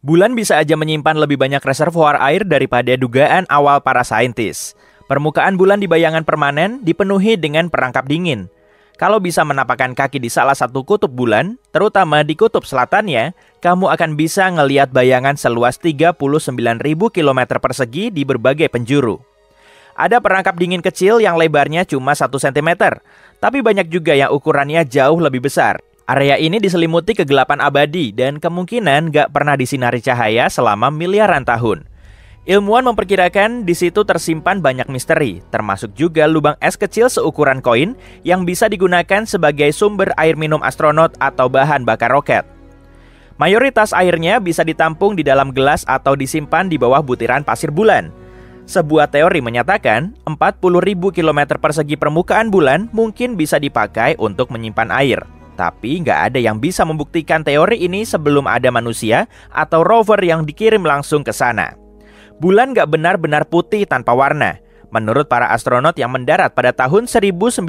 Bulan bisa aja menyimpan lebih banyak reservoir air daripada dugaan awal para saintis. Permukaan bulan di bayangan permanen dipenuhi dengan perangkap dingin. Kalau bisa menapakkan kaki di salah satu kutub bulan, terutama di kutub selatannya, kamu akan bisa ngelihat bayangan seluas 39.000 km persegi di berbagai penjuru. Ada perangkap dingin kecil yang lebarnya cuma 1 cm, tapi banyak juga yang ukurannya jauh lebih besar. Area ini diselimuti kegelapan abadi dan kemungkinan gak pernah disinari cahaya selama miliaran tahun. Ilmuwan memperkirakan di situ tersimpan banyak misteri, termasuk juga lubang es kecil seukuran koin yang bisa digunakan sebagai sumber air minum astronot atau bahan bakar roket. Mayoritas airnya bisa ditampung di dalam gelas atau disimpan di bawah butiran pasir bulan. Sebuah teori menyatakan 40.000 km persegi permukaan bulan mungkin bisa dipakai untuk menyimpan air. Tapi nggak ada yang bisa membuktikan teori ini sebelum ada manusia atau rover yang dikirim langsung ke sana. Bulan nggak benar-benar putih tanpa warna. Menurut para astronot yang mendarat pada tahun 1969,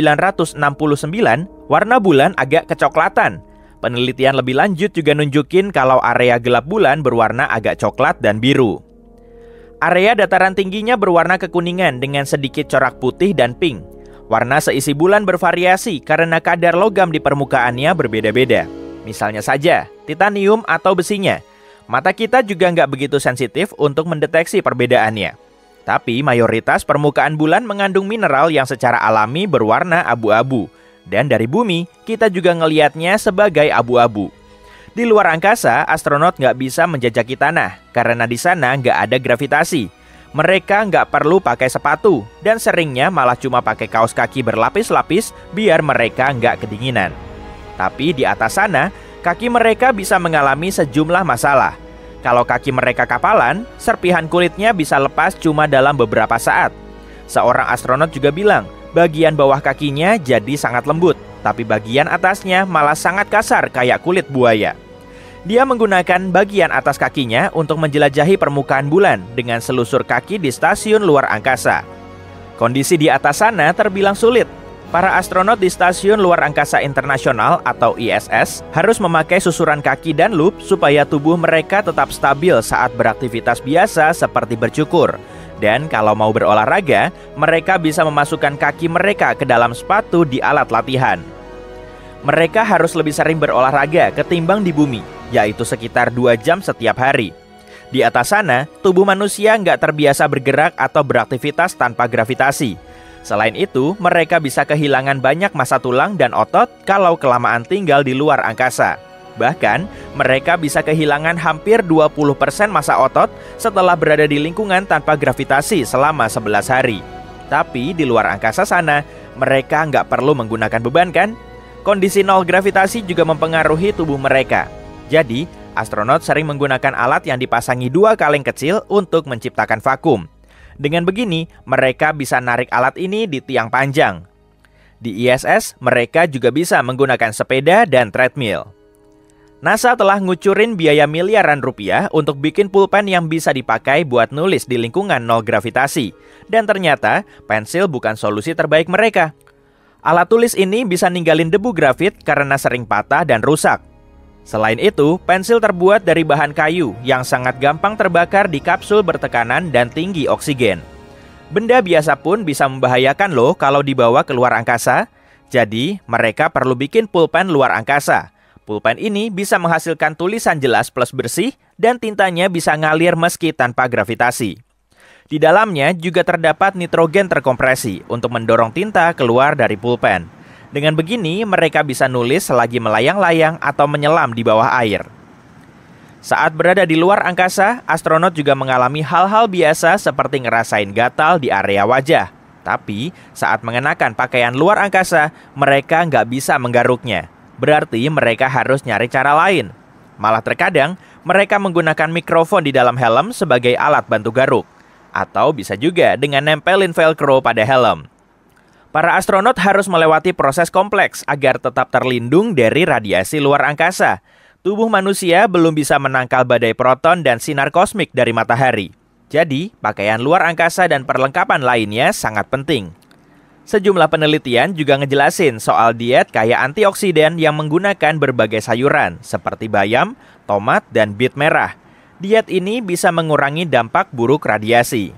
warna bulan agak kecoklatan. Penelitian lebih lanjut juga nunjukin kalau area gelap bulan berwarna agak coklat dan biru. Area dataran tingginya berwarna kekuningan dengan sedikit corak putih dan pink. Warna seisi bulan bervariasi karena kadar logam di permukaannya berbeda-beda. Misalnya saja, titanium atau besinya. Mata kita juga nggak begitu sensitif untuk mendeteksi perbedaannya. Tapi mayoritas permukaan bulan mengandung mineral yang secara alami berwarna abu-abu. Dan dari bumi, kita juga ngelihatnya sebagai abu-abu. Di luar angkasa, astronot nggak bisa menjajaki tanah karena di sana nggak ada gravitasi. Mereka nggak perlu pakai sepatu dan seringnya malah cuma pakai kaos kaki berlapis-lapis biar mereka nggak kedinginan. Tapi di atas sana, kaki mereka bisa mengalami sejumlah masalah. Kalau kaki mereka kapalan, serpihan kulitnya bisa lepas cuma dalam beberapa saat. Seorang astronot juga bilang, bagian bawah kakinya jadi sangat lembut, tapi bagian atasnya malah sangat kasar kayak kulit buaya. Dia menggunakan bagian atas kakinya untuk menjelajahi permukaan bulan dengan selusur kaki di stasiun luar angkasa. Kondisi di atas sana terbilang sulit. Para astronot di Stasiun Luar Angkasa Internasional atau ISS harus memakai susuran kaki dan loop supaya tubuh mereka tetap stabil saat beraktivitas biasa seperti bercukur. Dan kalau mau berolahraga, mereka bisa memasukkan kaki mereka ke dalam sepatu di alat latihan. Mereka harus lebih sering berolahraga ketimbang di bumi, yaitu sekitar 2 jam setiap hari. Di atas sana, tubuh manusia nggak terbiasa bergerak atau beraktivitas tanpa gravitasi. Selain itu, mereka bisa kehilangan banyak massa tulang dan otot kalau kelamaan tinggal di luar angkasa. Bahkan, mereka bisa kehilangan hampir 20% massa otot setelah berada di lingkungan tanpa gravitasi selama 11 hari. Tapi di luar angkasa sana, mereka nggak perlu menggunakan beban kan? Kondisi nol gravitasi juga mempengaruhi tubuh mereka. Jadi, astronot sering menggunakan alat yang dipasangi 2 kaleng kecil untuk menciptakan vakum. Dengan begini, mereka bisa narik alat ini di tiang panjang. Di ISS, mereka juga bisa menggunakan sepeda dan treadmill. NASA telah ngucurin biaya miliaran rupiah untuk bikin pulpen yang bisa dipakai buat nulis di lingkungan nol gravitasi. Dan ternyata, pensil bukan solusi terbaik mereka. Alat tulis ini bisa ninggalin debu grafit karena sering patah dan rusak. Selain itu, pensil terbuat dari bahan kayu yang sangat gampang terbakar di kapsul bertekanan dan tinggi oksigen. Benda biasa pun bisa membahayakan loh kalau dibawa ke luar angkasa. Jadi, mereka perlu bikin pulpen luar angkasa. Pulpen ini bisa menghasilkan tulisan jelas plus bersih dan tintanya bisa ngalir meski tanpa gravitasi. Di dalamnya juga terdapat nitrogen terkompresi untuk mendorong tinta keluar dari pulpen. Dengan begini, mereka bisa nulis selagi melayang-layang atau menyelam di bawah air. Saat berada di luar angkasa, astronot juga mengalami hal-hal biasa seperti ngerasain gatal di area wajah. Tapi, saat mengenakan pakaian luar angkasa, mereka nggak bisa menggaruknya. Berarti mereka harus nyari cara lain. Malah terkadang, mereka menggunakan mikrofon di dalam helm sebagai alat bantu garuk. Atau bisa juga dengan nempelin velcro pada helm. Para astronot harus melewati proses kompleks agar tetap terlindung dari radiasi luar angkasa. Tubuh manusia belum bisa menangkal badai proton dan sinar kosmik dari matahari. Jadi, pakaian luar angkasa dan perlengkapan lainnya sangat penting. Sejumlah penelitian juga ngejelasin soal diet kaya antioksidan yang menggunakan berbagai sayuran seperti bayam, tomat, dan bit merah. Diet ini bisa mengurangi dampak buruk radiasi.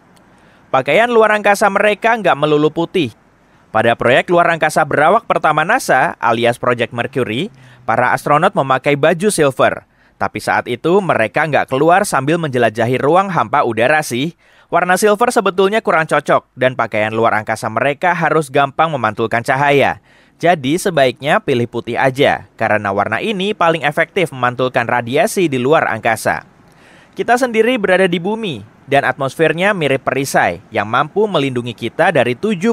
Pakaian luar angkasa mereka nggak melulu putih. Pada proyek luar angkasa berawak pertama NASA alias Project Mercury, para astronot memakai baju silver. Tapi saat itu mereka nggak keluar sambil menjelajahi ruang hampa udara sih. Warna silver sebetulnya kurang cocok dan pakaian luar angkasa mereka harus gampang memantulkan cahaya. Jadi sebaiknya pilih putih aja, karena warna ini paling efektif memantulkan radiasi di luar angkasa. Kita sendiri berada di bumi, dan atmosfernya mirip perisai yang mampu melindungi kita dari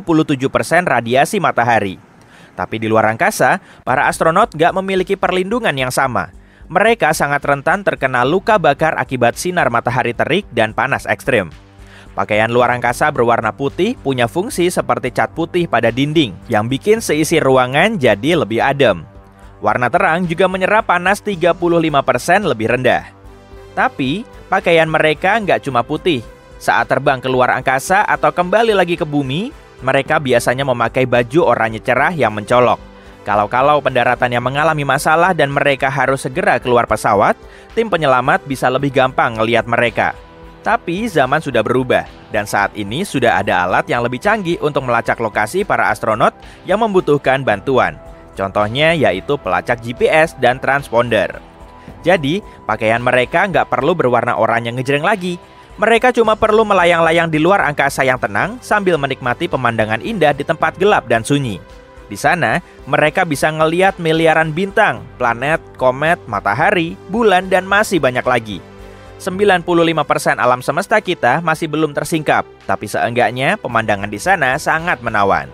77% radiasi matahari. Tapi di luar angkasa, para astronot nggak memiliki perlindungan yang sama. Mereka sangat rentan terkena luka bakar akibat sinar matahari terik dan panas ekstrim. Pakaian luar angkasa berwarna putih punya fungsi seperti cat putih pada dinding yang bikin seisi ruangan jadi lebih adem. Warna terang juga menyerap panas 35% lebih rendah. Tapi, pakaian mereka nggak cuma putih. Saat terbang ke luar angkasa atau kembali lagi ke bumi, mereka biasanya memakai baju oranye cerah yang mencolok. Kalau pendaratannya mengalami masalah dan mereka harus segera keluar pesawat, tim penyelamat bisa lebih gampang ngelihat mereka. Tapi zaman sudah berubah, dan saat ini sudah ada alat yang lebih canggih untuk melacak lokasi para astronot yang membutuhkan bantuan. Contohnya yaitu pelacak GPS dan transponder. Jadi, pakaian mereka nggak perlu berwarna oranye ngejreng lagi. Mereka cuma perlu melayang-layang di luar angkasa yang tenang sambil menikmati pemandangan indah di tempat gelap dan sunyi. Di sana, mereka bisa ngeliat miliaran bintang, planet, komet, matahari, bulan, dan masih banyak lagi. 95% alam semesta kita masih belum tersingkap, tapi seenggaknya pemandangan di sana sangat menawan.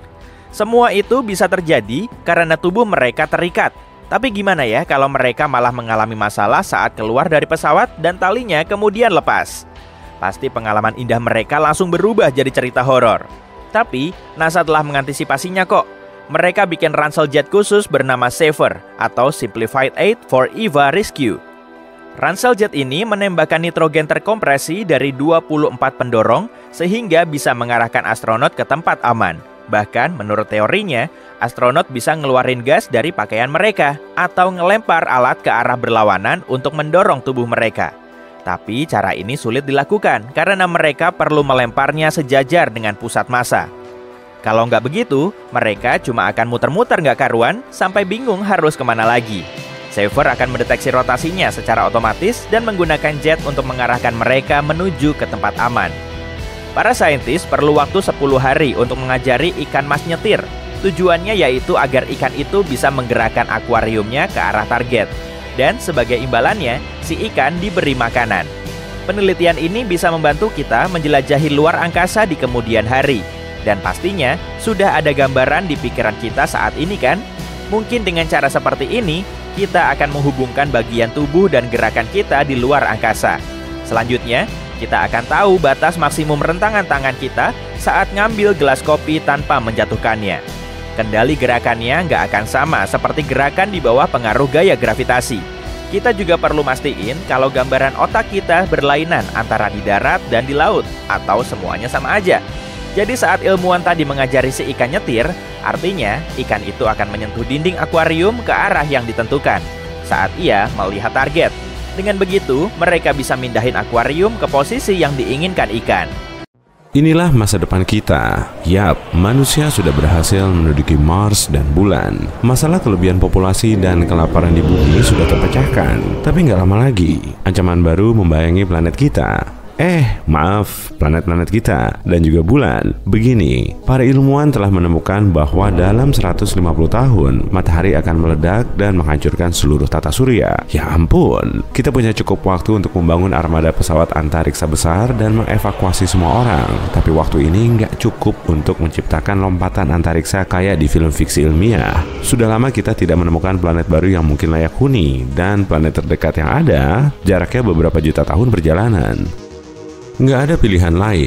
Semua itu bisa terjadi karena tubuh mereka terikat. Tapi gimana ya kalau mereka malah mengalami masalah saat keluar dari pesawat dan talinya kemudian lepas? Pasti pengalaman indah mereka langsung berubah jadi cerita horor. Tapi NASA telah mengantisipasinya kok. Mereka bikin ransel jet khusus bernama Saver atau Simplified 8 for EVA Rescue. Ransel jet ini menembakkan nitrogen terkompresi dari 24 pendorong sehingga bisa mengarahkan astronot ke tempat aman. Bahkan menurut teorinya, astronot bisa ngeluarin gas dari pakaian mereka atau ngelempar alat ke arah berlawanan untuk mendorong tubuh mereka. Tapi cara ini sulit dilakukan karena mereka perlu melemparnya sejajar dengan pusat massa. Kalau nggak begitu, mereka cuma akan muter-muter nggak karuan sampai bingung harus kemana lagi. Saver akan mendeteksi rotasinya secara otomatis dan menggunakan jet untuk mengarahkan mereka menuju ke tempat aman. Para saintis perlu waktu 10 hari untuk mengajari ikan mas nyetir. Tujuannya yaitu agar ikan itu bisa menggerakkan akuariumnya ke arah target. Dan sebagai imbalannya, si ikan diberi makanan. Penelitian ini bisa membantu kita menjelajahi luar angkasa di kemudian hari. Dan pastinya sudah ada gambaran di pikiran kita saat ini kan? Mungkin dengan cara seperti ini, kita akan menghubungkan bagian tubuh dan gerakan kita di luar angkasa. Selanjutnya, kita akan tahu batas maksimum rentangan tangan kita saat ngambil gelas kopi tanpa menjatuhkannya. Kendali gerakannya nggak akan sama seperti gerakan di bawah pengaruh gaya gravitasi. Kita juga perlu mastiin kalau gambaran otak kita berlainan antara di darat dan di laut, atau semuanya sama aja. Jadi saat ilmuwan tadi mengajari si ikan nyetir, artinya ikan itu akan menyentuh dinding akuarium ke arah yang ditentukan saat ia melihat target. Dengan begitu, mereka bisa mindahin akuarium ke posisi yang diinginkan ikan. Inilah masa depan kita. Yap, manusia sudah berhasil menduduki Mars dan bulan. Masalah kelebihan populasi dan kelaparan di bumi sudah terpecahkan. Tapi nggak lama lagi, ancaman baru membayangi planet kita. Planet-planet kita dan juga bulan. Begini, para ilmuwan telah menemukan bahwa dalam 150 tahun, matahari akan meledak dan menghancurkan seluruh tata surya. Ya ampun, kita punya cukup waktu untuk membangun armada pesawat antariksa besar dan mengevakuasi semua orang. Tapi waktu ini nggak cukup untuk menciptakan lompatan antariksa kayak di film fiksi ilmiah. Sudah lama kita tidak menemukan planet baru yang mungkin layak huni, dan planet terdekat yang ada, jaraknya beberapa juta tahun perjalanan. Nggak ada pilihan lain,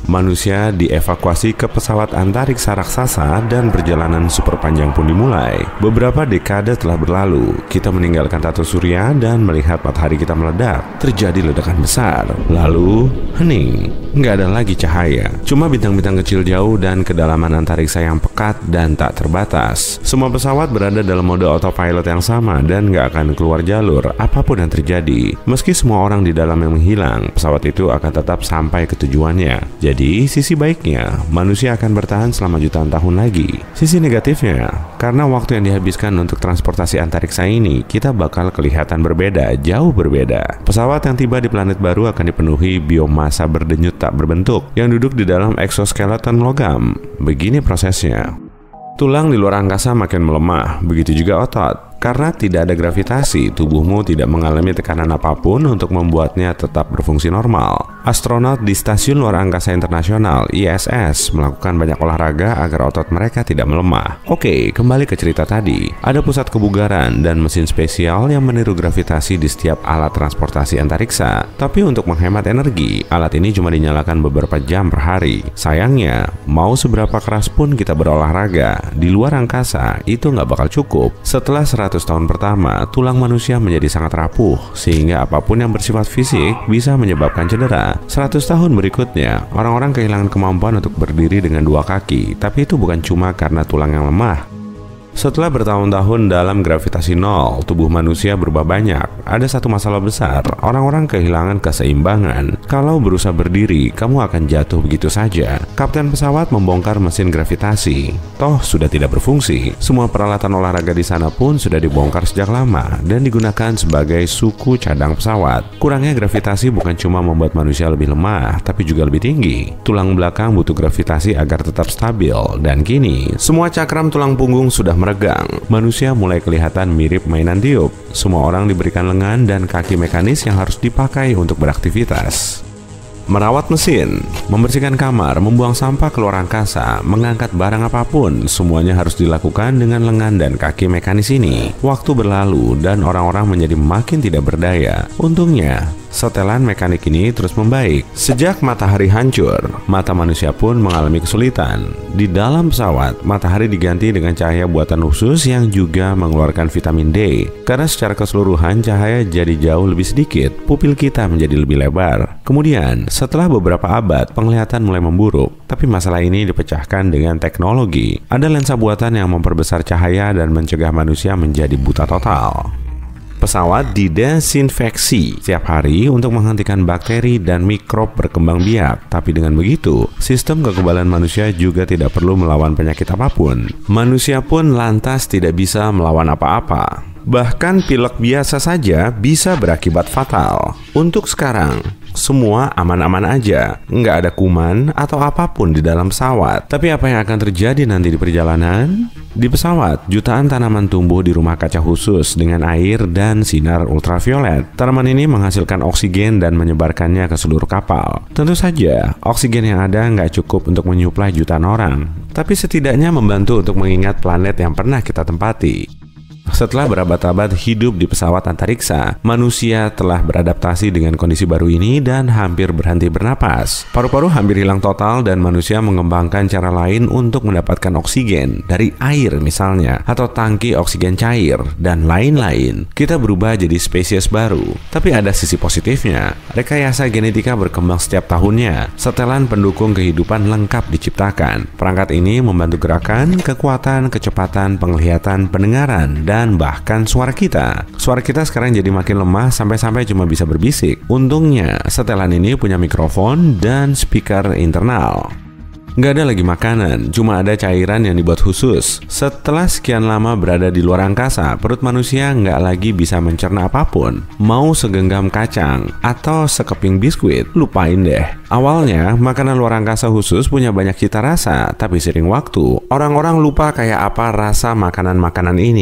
manusia dievakuasi ke pesawat antariksa raksasa dan perjalanan super panjang pun dimulai. Beberapa dekade telah berlalu, kita meninggalkan tata surya dan melihat matahari kita meledak. Terjadi ledakan besar, lalu hening. Nggak ada lagi cahaya, cuma bintang-bintang kecil jauh dan kedalaman antariksa yang pekat dan tak terbatas. Semua pesawat berada dalam mode autopilot yang sama dan nggak akan keluar jalur apapun yang terjadi. Meski semua orang di dalamnya menghilang, pesawat itu akan tetap sampai ke tujuannya. Jadi, sisi baiknya, manusia akan bertahan selama jutaan tahun lagi. Sisi negatifnya, karena waktu yang dihabiskan untuk transportasi antariksa ini, kita bakal kelihatan berbeda, jauh berbeda. Pesawat yang tiba di planet baru akan dipenuhi biomasa berdenyut tak berbentuk yang duduk di dalam eksoskeleton logam. Begini prosesnya. Tulang di luar angkasa makin melemah, begitu juga otot. Karena tidak ada gravitasi, tubuhmu tidak mengalami tekanan apapun untuk membuatnya tetap berfungsi normal. Astronot di Stasiun Luar Angkasa Internasional (ISS) melakukan banyak olahraga agar otot mereka tidak melemah. Oke, kembali ke cerita tadi. Ada pusat kebugaran dan mesin spesial yang meniru gravitasi di setiap alat transportasi antariksa. Tapi untuk menghemat energi, alat ini cuma dinyalakan beberapa jam per hari. Sayangnya, mau seberapa keras pun kita berolahraga, di luar angkasa itu nggak bakal cukup. Setelah 100 tahun pertama, tulang manusia menjadi sangat rapuh, sehingga apapun yang bersifat fisik bisa menyebabkan cedera. 100 tahun berikutnya, orang-orang kehilangan kemampuan untuk berdiri dengan dua kaki, tapi itu bukan cuma karena tulang yang lemah. Setelah bertahun-tahun dalam gravitasi nol, tubuh manusia berubah banyak. Ada satu masalah besar, orang-orang kehilangan keseimbangan. Kalau berusaha berdiri, kamu akan jatuh begitu saja. Kapten pesawat membongkar mesin gravitasi. Toh sudah tidak berfungsi. Semua peralatan olahraga di sana pun sudah dibongkar sejak lama dan digunakan sebagai suku cadang pesawat. Kurangnya gravitasi bukan cuma membuat manusia lebih lemah, tapi juga lebih tinggi. Tulang belakang butuh gravitasi agar tetap stabil. Dan kini, semua cakram tulang punggung sudah meregang. Manusia mulai kelihatan mirip mainan tiup. Semua orang diberikan lengan dan kaki mekanis yang harus dipakai untuk beraktivitas. Merawat mesin, membersihkan kamar, membuang sampah keluar angkasa, mengangkat barang apapun, semuanya harus dilakukan dengan lengan dan kaki mekanis ini. Waktu berlalu dan orang-orang menjadi makin tidak berdaya. Untungnya, setelan mekanik ini terus membaik. Sejak matahari hancur, mata manusia pun mengalami kesulitan. Di dalam pesawat, matahari diganti dengan cahaya buatan khusus yang juga mengeluarkan vitamin D. Karena secara keseluruhan cahaya jadi jauh lebih sedikit, pupil kita menjadi lebih lebar. Kemudian, setelah beberapa abad, penglihatan mulai memburuk. Tapi masalah ini dipecahkan dengan teknologi. Ada lensa buatan yang memperbesar cahaya dan mencegah manusia menjadi buta total. Pesawat didesinfeksi setiap hari untuk menghentikan bakteri dan mikrob berkembang biak. Tapi dengan begitu, sistem kekebalan manusia juga tidak perlu melawan penyakit apapun. Manusia pun lantas tidak bisa melawan apa-apa. Bahkan pilek biasa saja bisa berakibat fatal. Untuk sekarang, semua aman-aman aja, nggak ada kuman atau apapun di dalam pesawat. Tapi apa yang akan terjadi nanti di perjalanan? Di pesawat, jutaan tanaman tumbuh di rumah kaca khusus dengan air dan sinar ultraviolet. Tanaman ini menghasilkan oksigen dan menyebarkannya ke seluruh kapal. Tentu saja, oksigen yang ada nggak cukup untuk menyuplai jutaan orang, tapi setidaknya membantu untuk mengingat planet yang pernah kita tempati. Setelah berabad-abad hidup di pesawat antariksa, manusia telah beradaptasi dengan kondisi baru ini dan hampir berhenti bernapas. Paru-paru hampir hilang total dan manusia mengembangkan cara lain untuk mendapatkan oksigen dari air misalnya, atau tangki oksigen cair, dan lain-lain. Kita berubah jadi spesies baru. Tapi ada sisi positifnya. Rekayasa genetika berkembang setiap tahunnya. Setelan pendukung kehidupan lengkap diciptakan. Perangkat ini membantu gerakan, kekuatan, kecepatan, penglihatan, pendengaran, dan bahkan suara kita. Suara kita sekarang jadi makin lemah sampai-sampai cuma bisa berbisik. Untungnya, setelan ini punya mikrofon dan speaker internal. Nggak ada lagi makanan, cuma ada cairan yang dibuat khusus. Setelah sekian lama berada di luar angkasa, perut manusia nggak lagi bisa mencerna apapun. Mau segenggam kacang atau sekeping biskuit, lupain deh. Awalnya, makanan luar angkasa khusus punya banyak cita rasa, tapi seiring waktu, orang-orang lupa kayak apa rasa makanan-makanan ini.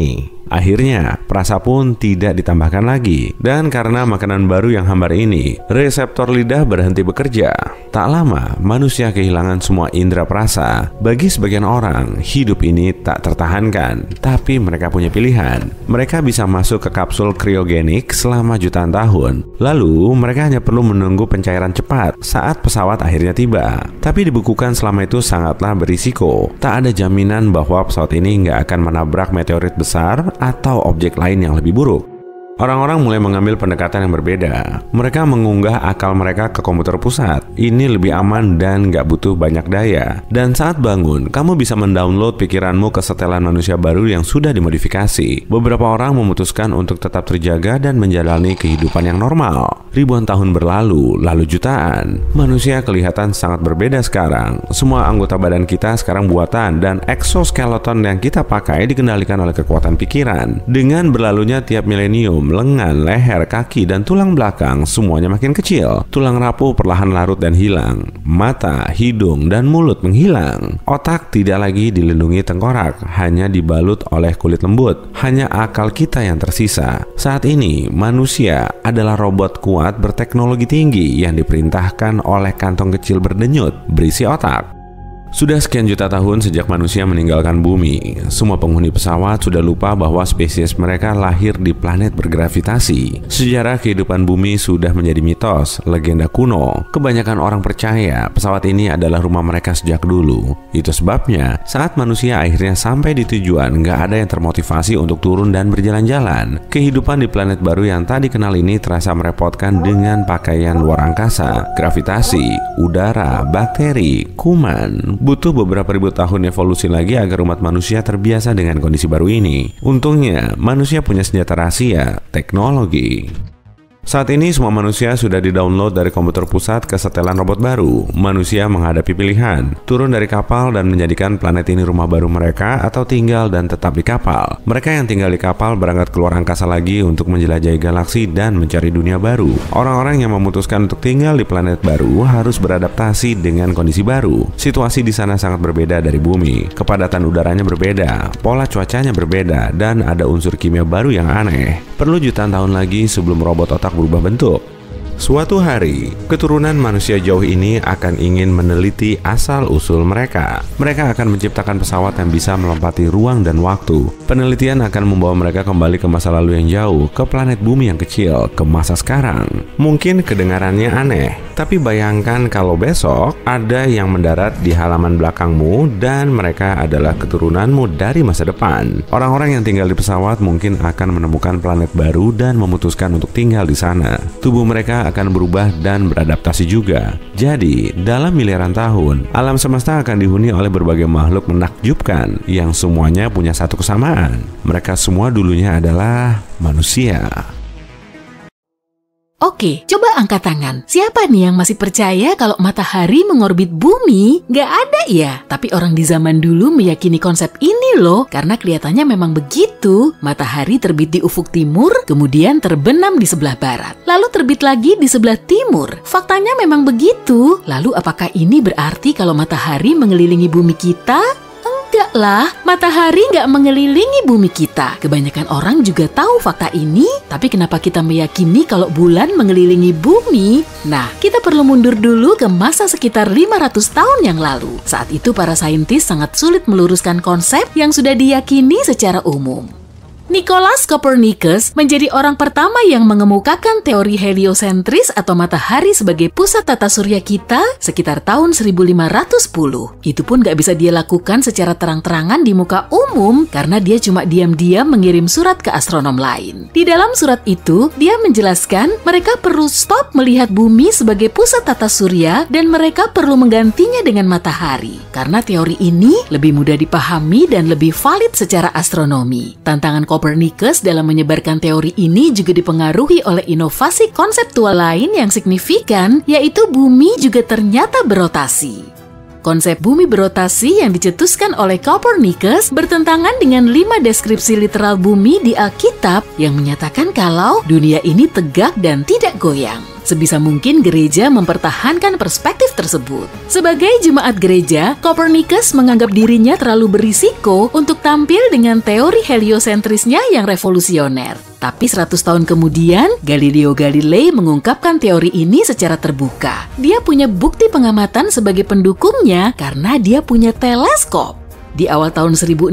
Akhirnya, perasa pun tidak ditambahkan lagi. Dan karena makanan baru yang hambar ini, reseptor lidah berhenti bekerja. Tak lama, manusia kehilangan semua indera perasa. Bagi sebagian orang, hidup ini tak tertahankan. Tapi mereka punya pilihan. Mereka bisa masuk ke kapsul kriogenik selama jutaan tahun. Lalu, mereka hanya perlu menunggu pencairan cepat saat pesawat akhirnya tiba. Tapi dibekukan selama itu sangatlah berisiko. Tak ada jaminan bahwa pesawat ini nggak akan menabrak meteorit besar atau objek lain yang lebih buruk. Orang-orang mulai mengambil pendekatan yang berbeda. Mereka mengunggah akal mereka ke komputer pusat. Ini lebih aman dan nggak butuh banyak daya. Dan saat bangun, kamu bisa mendownload pikiranmu ke setelan manusia baru yang sudah dimodifikasi. Beberapa orang memutuskan untuk tetap terjaga dan menjalani kehidupan yang normal. Ribuan tahun berlalu, lalu jutaan. Manusia kelihatan sangat berbeda sekarang. Semua anggota badan kita sekarang buatan dan exoskeleton yang kita pakai dikendalikan oleh kekuatan pikiran. Dengan berlalunya tiap milenium, lengan, leher, kaki, dan tulang belakang semuanya makin kecil. Tulang rapuh perlahan larut dan hilang. Mata, hidung, dan mulut menghilang. Otak tidak lagi dilindungi tengkorak, hanya dibalut oleh kulit lembut. Hanya akal kita yang tersisa. Saat ini, manusia adalah robot kuat berteknologi tinggi yang diperintahkan oleh kantong kecil berdenyut berisi otak. Sudah sekian juta tahun sejak manusia meninggalkan bumi, semua penghuni pesawat sudah lupa bahwa spesies mereka lahir di planet bergravitasi. Sejarah kehidupan bumi sudah menjadi mitos, legenda kuno. Kebanyakan orang percaya pesawat ini adalah rumah mereka sejak dulu. Itu sebabnya saat manusia akhirnya sampai di tujuan, nggak ada yang termotivasi untuk turun dan berjalan-jalan. Kehidupan di planet baru yang tak dikenal ini terasa merepotkan dengan pakaian luar angkasa, gravitasi, udara, bakteri, kuman. Butuh beberapa ribu tahun evolusi lagi agar umat manusia terbiasa dengan kondisi baru ini. Untungnya, manusia punya senjata rahasia, teknologi. Saat ini semua manusia sudah di-download dari komputer pusat ke setelan robot baru. Manusia menghadapi pilihan, turun dari kapal dan menjadikan planet ini rumah baru mereka atau tinggal dan tetap di kapal. Mereka yang tinggal di kapal berangkat keluar angkasa lagi untuk menjelajahi galaksi dan mencari dunia baru. Orang-orang yang memutuskan untuk tinggal di planet baru harus beradaptasi dengan kondisi baru. Situasi di sana sangat berbeda dari bumi. Kepadatan udaranya berbeda, pola cuacanya berbeda, dan ada unsur kimia baru yang aneh. Perlu jutaan tahun lagi sebelum robot otak berubah bentuk. Suatu hari, keturunan manusia jauh ini akan ingin meneliti asal-usul mereka. Mereka akan menciptakan pesawat yang bisa melompati ruang dan waktu. Penelitian akan membawa mereka kembali ke masa lalu yang jauh, ke planet bumi yang kecil, ke masa sekarang. Mungkin kedengarannya aneh, tapi bayangkan kalau besok ada yang mendarat di halaman belakangmu dan mereka adalah keturunanmu dari masa depan. Orang-orang yang tinggal di pesawat mungkin akan menemukan planet baru dan memutuskan untuk tinggal di sana. Tubuh mereka akan berubah dan beradaptasi juga. Jadi, dalam miliaran tahun, alam semesta akan dihuni oleh berbagai makhluk menakjubkan yang semuanya punya satu kesamaan. Mereka semua dulunya adalah manusia. Oke, coba angkat tangan. Siapa nih yang masih percaya kalau matahari mengorbit bumi? Nggak ada ya? Tapi orang di zaman dulu meyakini konsep ini loh, karena kelihatannya memang begitu. Matahari terbit di ufuk timur, kemudian terbenam di sebelah barat. Lalu terbit lagi di sebelah timur. Faktanya memang begitu. Lalu apakah ini berarti kalau matahari mengelilingi bumi kita? Enggak lah, matahari nggak mengelilingi bumi kita. Kebanyakan orang juga tahu fakta ini, tapi kenapa kita meyakini kalau bulan mengelilingi bumi? Nah, kita perlu mundur dulu ke masa sekitar 500 tahun yang lalu. Saat itu para saintis sangat sulit meluruskan konsep yang sudah diyakini secara umum. Nicolaus Copernicus menjadi orang pertama yang mengemukakan teori heliosentris atau matahari sebagai pusat tata surya kita sekitar tahun 1510. Itu pun gak bisa dia lakukan secara terang-terangan di muka umum karena dia cuma diam-diam mengirim surat ke astronom lain. Di dalam surat itu, dia menjelaskan mereka perlu stop melihat bumi sebagai pusat tata surya dan mereka perlu menggantinya dengan matahari. Karena teori ini lebih mudah dipahami dan lebih valid secara astronomi. Tantangan Copernicus dalam menyebarkan teori ini juga dipengaruhi oleh inovasi konseptual lain yang signifikan, yaitu bumi juga ternyata berotasi. Konsep bumi berotasi yang dicetuskan oleh Copernicus bertentangan dengan 5 deskripsi literal bumi di Alkitab yang menyatakan kalau dunia ini tegak dan tidak goyang. Sebisa mungkin gereja mempertahankan perspektif tersebut. Sebagai jemaat gereja, Copernicus menganggap dirinya terlalu berisiko untuk tampil dengan teori heliosentrisnya yang revolusioner. Tapi 100 tahun kemudian, Galileo Galilei mengungkapkan teori ini secara terbuka. Dia punya bukti pengamatan sebagai pendukungnya karena dia punya teleskop. Di awal tahun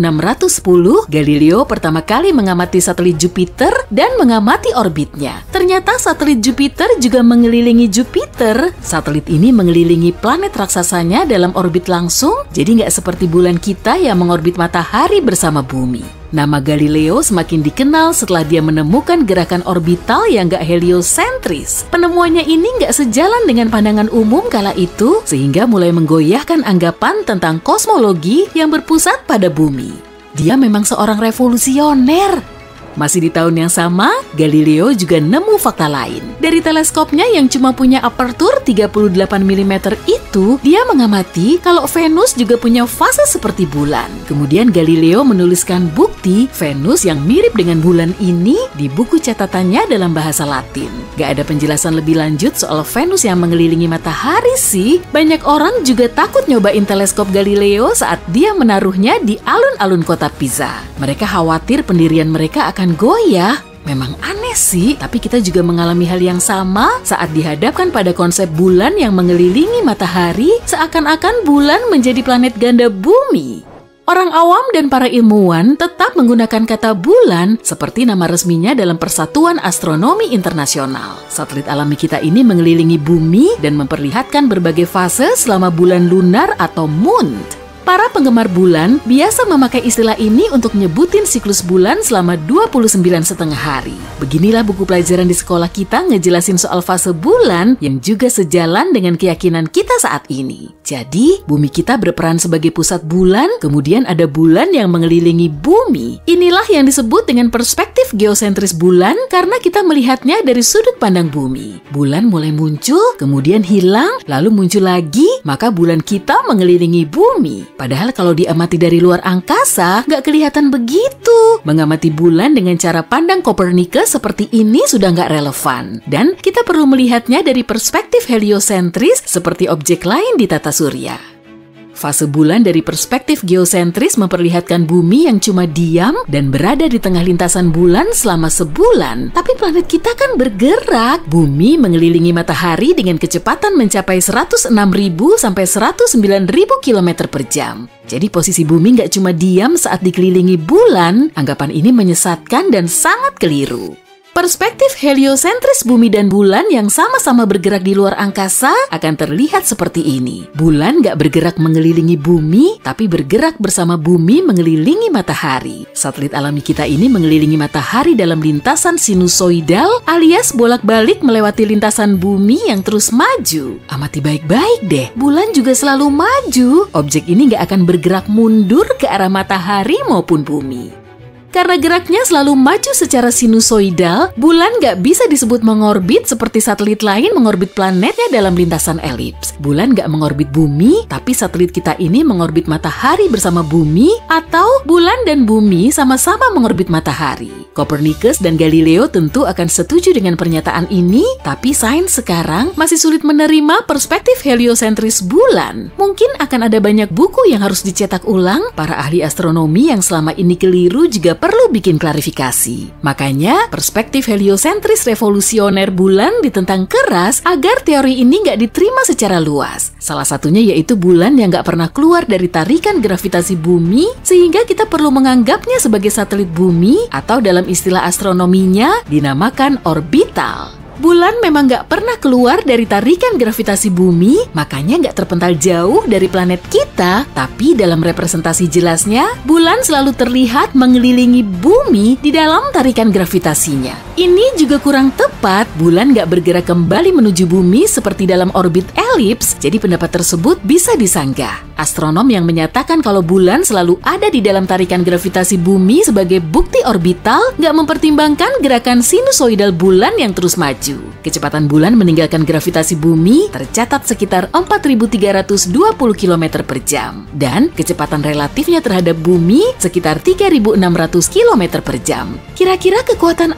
1610, Galileo pertama kali mengamati satelit Jupiter dan mengamati orbitnya. Ternyata satelit Jupiter juga mengelilingi Jupiter. Satelit ini mengelilingi planet raksasanya dalam orbit langsung, jadi nggak seperti bulan kita yang mengorbit matahari bersama bumi. Nama Galileo semakin dikenal setelah dia menemukan gerakan orbital yang nggak heliosentris. Penemuannya ini nggak sejalan dengan pandangan umum kala itu, sehingga mulai menggoyahkan anggapan tentang kosmologi yang berpusat pada bumi. Dia memang seorang revolusioner. Masih di tahun yang sama, Galileo juga nemu fakta lain. Dari teleskopnya yang cuma punya apertur 38 mm itu, dia mengamati kalau Venus juga punya fase seperti bulan. Kemudian Galileo menuliskan bukti Venus yang mirip dengan bulan ini di buku catatannya dalam bahasa Latin. Gak ada penjelasan lebih lanjut soal Venus yang mengelilingi matahari sih. Banyak orang juga takut nyobain teleskop Galileo saat dia menaruhnya di alun-alun kota Pisa. Mereka khawatir pendirian mereka akan goyah. Memang aneh sih, tapi kita juga mengalami hal yang sama saat dihadapkan pada konsep bulan yang mengelilingi matahari, seakan-akan bulan menjadi planet ganda bumi. Orang awam dan para ilmuwan tetap menggunakan kata bulan seperti nama resminya dalam Persatuan Astronomi Internasional. Satelit alami kita ini mengelilingi bumi dan memperlihatkan berbagai fase selama bulan lunar atau moon. Para penggemar bulan biasa memakai istilah ini untuk nyebutin siklus bulan selama 29,5 hari. Beginilah buku pelajaran di sekolah kita ngejelasin soal fase bulan yang juga sejalan dengan keyakinan kita saat ini. Jadi, bumi kita berperan sebagai pusat bulan, kemudian ada bulan yang mengelilingi bumi. Inilah yang disebut dengan perspektif geosentris bulan karena kita melihatnya dari sudut pandang bumi. Bulan mulai muncul, kemudian hilang, lalu muncul lagi, maka bulan kita mengelilingi bumi. Padahal kalau diamati dari luar angkasa, nggak kelihatan begitu. Mengamati bulan dengan cara pandang Copernicus seperti ini sudah nggak relevan. Dan kita perlu melihatnya dari perspektif heliosentris seperti objek lain di tata surya. Fase bulan dari perspektif geosentris memperlihatkan bumi yang cuma diam dan berada di tengah lintasan bulan selama sebulan. Tapi planet kita kan bergerak. Bumi mengelilingi matahari dengan kecepatan mencapai 106.000 sampai 109.000 km per jam. Jadi posisi bumi nggak cuma diam saat dikelilingi bulan. Anggapan ini menyesatkan dan sangat keliru. Perspektif heliosentris bumi dan bulan yang sama-sama bergerak di luar angkasa akan terlihat seperti ini. Bulan nggak bergerak mengelilingi bumi, tapi bergerak bersama bumi mengelilingi matahari. Satelit alami kita ini mengelilingi matahari dalam lintasan sinusoidal alias bolak-balik melewati lintasan bumi yang terus maju. Amati baik-baik deh, bulan juga selalu maju. Objek ini nggak akan bergerak mundur ke arah matahari maupun bumi. Karena geraknya selalu maju secara sinusoidal, bulan nggak bisa disebut mengorbit seperti satelit lain mengorbit planetnya dalam lintasan elips. Bulan nggak mengorbit bumi, tapi satelit kita ini mengorbit matahari bersama bumi, atau bulan dan bumi sama-sama mengorbit matahari. Copernicus dan Galileo tentu akan setuju dengan pernyataan ini, tapi sains sekarang masih sulit menerima perspektif heliosentris bulan. Mungkin akan ada banyak buku yang harus dicetak ulang. Para ahli astronomi yang selama ini keliru juga perlu bikin klarifikasi. Makanya, perspektif heliosentris revolusioner bulan ditentang keras agar teori ini nggak diterima secara luas. Salah satunya yaitu bulan yang nggak pernah keluar dari tarikan gravitasi bumi, sehingga kita perlu menganggapnya sebagai satelit bumi atau dalam istilah astronominya dinamakan orbital. Bulan memang nggak pernah keluar dari tarikan gravitasi bumi, makanya nggak terpental jauh dari planet kita, tapi dalam representasi jelasnya, bulan selalu terlihat mengelilingi bumi di dalam tarikan gravitasinya. Ini juga kurang tepat, bulan nggak bergerak kembali menuju bumi seperti dalam orbit elips, jadi pendapat tersebut bisa disanggah. Astronom yang menyatakan kalau bulan selalu ada di dalam tarikan gravitasi bumi sebagai bukti orbital, nggak mempertimbangkan gerakan sinusoidal bulan yang terus maju. Kecepatan bulan meninggalkan gravitasi bumi tercatat sekitar 4.320 km per jam. Dan kecepatan relatifnya terhadap bumi sekitar 3.600 km per jam. Kira-kira kekuatan apa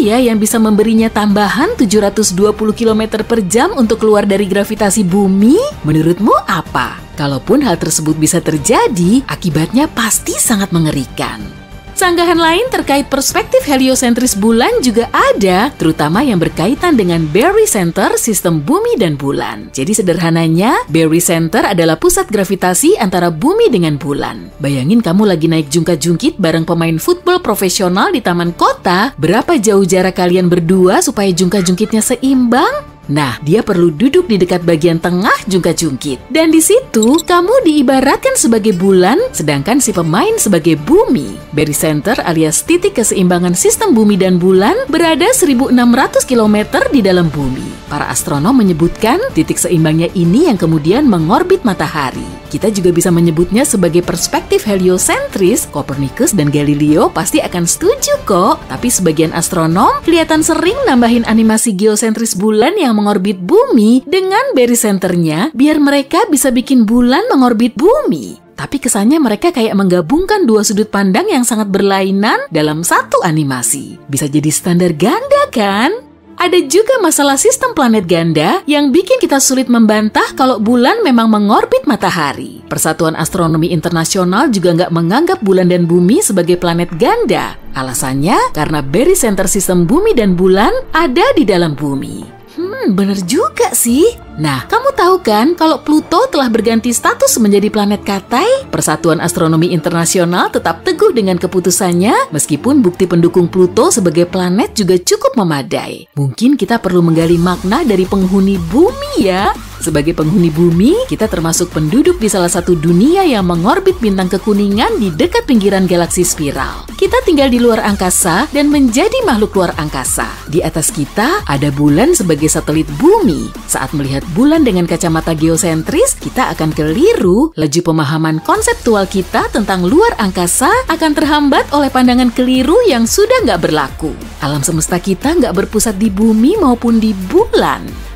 ya yang bisa memberinya tambahan 720 km per jam untuk keluar dari gravitasi bumi? Menurutmu apa? Kalaupun hal tersebut bisa terjadi, akibatnya pasti sangat mengerikan. Sanggahan lain terkait perspektif heliosentris bulan juga ada, terutama yang berkaitan dengan barycenter sistem bumi dan bulan. Jadi sederhananya, barycenter adalah pusat gravitasi antara bumi dengan bulan. Bayangin kamu lagi naik jungkat-jungkit bareng pemain football profesional di taman kota, berapa jauh jarak kalian berdua supaya jungkat-jungkitnya seimbang? Nah, dia perlu duduk di dekat bagian tengah jungkat-jungkit. Dan di situ, kamu diibaratkan sebagai bulan, sedangkan si pemain sebagai bumi. Barycenter alias titik keseimbangan sistem bumi dan bulan berada 1.600 km di dalam bumi. Para astronom menyebutkan titik seimbangnya ini yang kemudian mengorbit matahari. Kita juga bisa menyebutnya sebagai perspektif heliosentris. Copernicus dan Galileo pasti akan setuju kok. Tapi sebagian astronom kelihatan sering nambahin animasi geosentris bulan yang mengorbit bumi dengan barycenternya biar mereka bisa bikin bulan mengorbit bumi. Tapi kesannya mereka kayak menggabungkan dua sudut pandang yang sangat berlainan dalam satu animasi. Bisa jadi standar ganda kan? Ada juga masalah sistem planet ganda yang bikin kita sulit membantah kalau bulan memang mengorbit matahari. Persatuan Astronomi Internasional juga nggak menganggap bulan dan bumi sebagai planet ganda. Alasannya karena barycenter sistem bumi dan bulan ada di dalam bumi. Bener juga sih. Nah, kamu tahu kan kalau Pluto telah berganti status menjadi planet Katai? Persatuan Astronomi Internasional tetap teguh dengan keputusannya meskipun bukti pendukung Pluto sebagai planet juga cukup memadai. Mungkin kita perlu menggali makna dari penghuni bumi ya. Sebagai penghuni bumi, kita termasuk penduduk di salah satu dunia yang mengorbit bintang kekuningan di dekat pinggiran galaksi spiral. Kita tinggal di luar angkasa dan menjadi makhluk luar angkasa. Di atas kita ada bulan sebagai satelit bumi. Saat melihat bulan dengan kacamata geosentris, kita akan keliru. Laju pemahaman konseptual kita tentang luar angkasa akan terhambat oleh pandangan keliru yang sudah nggak berlaku. Alam semesta kita nggak berpusat di bumi maupun di bulan.